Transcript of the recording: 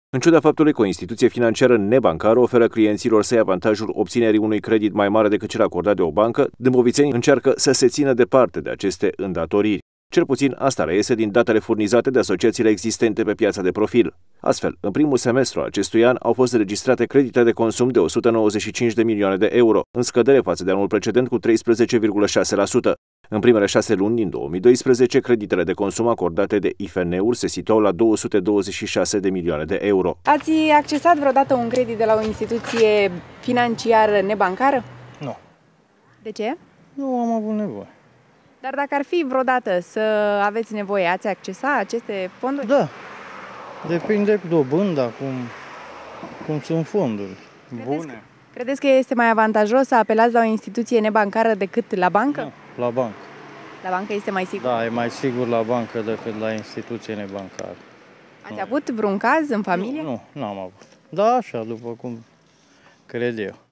În ciuda faptului că o instituție financiară nebancară oferă clienților săi avantajul obținerii unui credit mai mare decât cel acordat de o bancă, dâmbovițenii încearcă să se țină departe de aceste îndatoriri. Cel puțin asta reiese din datele furnizate de asociațiile existente pe piața de profil. Astfel, în primul semestru al acestui an au fost înregistrate credite de consum de 195 de milioane de euro, în scădere față de anul precedent cu 13,6%. În primele 6 luni din 2012, creditele de consum acordate de IFN-uri se situau la 226 de milioane de euro. Ați accesat vreodată un credit de la o instituție financiară nebancară? Nu. De ce? Nu am avut nevoie. Dar dacă ar fi vreodată să aveți nevoie, ați accesa aceste fonduri? Da. Depinde cu dobânda, cum sunt fonduri bune. Credeți că este mai avantajos să apelați la o instituție nebancară decât la bancă? Nu, la bancă. La bancă este mai sigur? Da, e mai sigur la bancă decât la instituție nebancară. Ați avut vreun caz în familie? Nu, n-am avut. Da, așa, după cum cred eu.